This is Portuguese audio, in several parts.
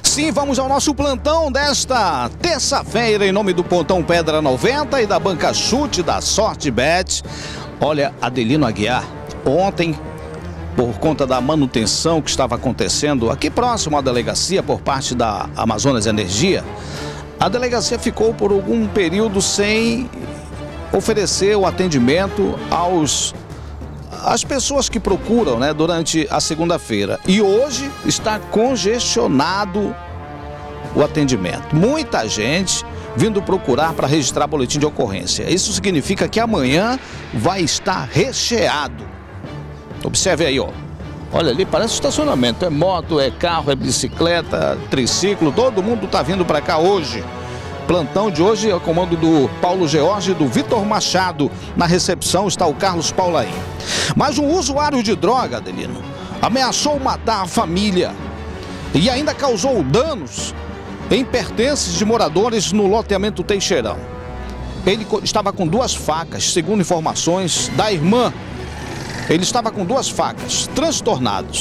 Sim, vamos ao nosso plantão desta terça-feira, em nome do Pontão Pedra 90 e da Banca Chute da Sortebet. Olha, Adelino Aguiar, ontem, por conta da manutenção que estava acontecendo aqui próximo à delegacia por parte da Amazonas Energia, a delegacia ficou por algum período sem oferecer o atendimento às pessoas que procuram, né, durante a segunda-feira. E hoje está congestionado o atendimento. Muita gente vindo procurar para registrar boletim de ocorrência. Isso significa que amanhã vai estar recheado. Observe aí, ó. Olha ali, parece estacionamento. É moto, é carro, é bicicleta, triciclo. Todo mundo está vindo para cá hoje. Plantão de hoje é o comando do Paulo George e do Vitor Machado. Na recepção está o Carlos Paulaim. Mas um usuário de droga, Adelino, ameaçou matar a família e ainda causou danos em pertences de moradores no loteamento Teixeirão. Ele estava com 2 facas, segundo informações da irmã. Ele estava com 2 facas, transtornado.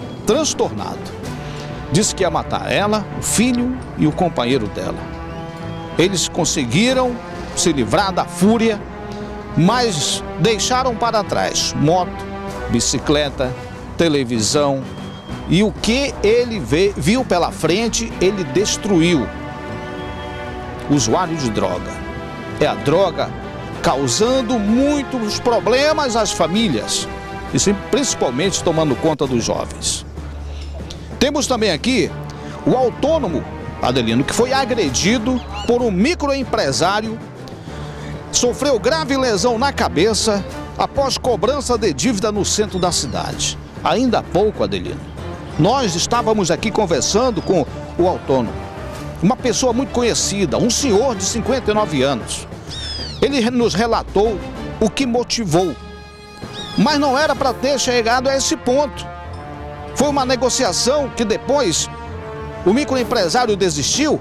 Disse que ia matar ela, o filho e o companheiro dela. Eles conseguiram se livrar da fúria, mas deixaram para trás moto, bicicleta, televisão, e o que ele viu pela frente, ele destruiu. Usuário de droga. É a droga causando muitos problemas às famílias, e principalmente tomando conta dos jovens. Temos também aqui o autônomo, Adelino, que foi agredido por um microempresário, sofreu grave lesão na cabeça após cobrança de dívida no centro da cidade. Ainda há pouco, Adelino, nós estávamos aqui conversando com o autônomo, uma pessoa muito conhecida, um senhor de 59 anos. Ele nos relatou o que motivou, mas não era para ter chegado a esse ponto. Foi uma negociação que depois o microempresário desistiu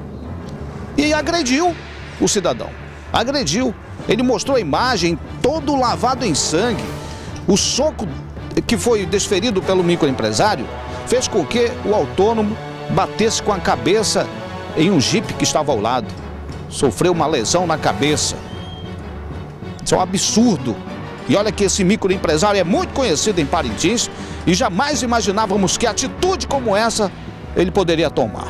e agrediu o cidadão. Agrediu. Ele mostrou a imagem todo lavado em sangue. O soco que foi desferido pelo microempresário fez com que o autônomo batesse com a cabeça em um jipe que estava ao lado. Sofreu uma lesão na cabeça. Isso é um absurdo. E olha que esse microempresário é muito conhecido em Parintins e jamais imaginávamos que atitude como essa ele poderia tomar.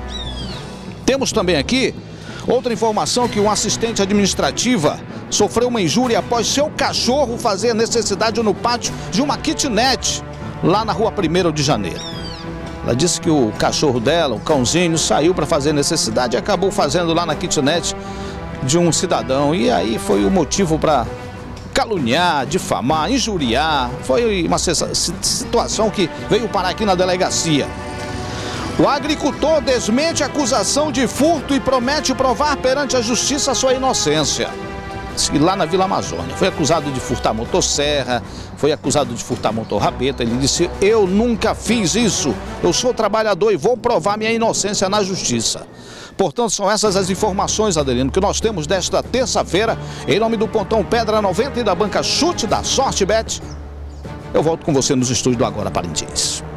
Temos também aqui outra informação, que um assistente administrativa sofreu uma injúria após seu cachorro fazer necessidade no pátio de uma kitnet lá na rua 1º de janeiro. Ela disse que o cachorro dela, o cãozinho, saiu para fazer necessidade e acabou fazendo lá na kitnet de um cidadão. E aí foi o motivo para caluniar, difamar, injuriar. Foi uma situação que veio parar aqui na delegacia. O agricultor desmente a acusação de furto e promete provar perante a justiça sua inocência. Lá na Vila Amazônia. Foi acusado de furtar motosserra, foi acusado de furtar motorrapeta. Ele disse: eu nunca fiz isso, eu sou trabalhador e vou provar minha inocência na justiça. Portanto, são essas as informações, Adelino, que nós temos desta terça-feira, em nome do Pontão Pedra 90 e da Banca Chute da Sortebet. Eu volto com você nos estúdios do Agora Parintins.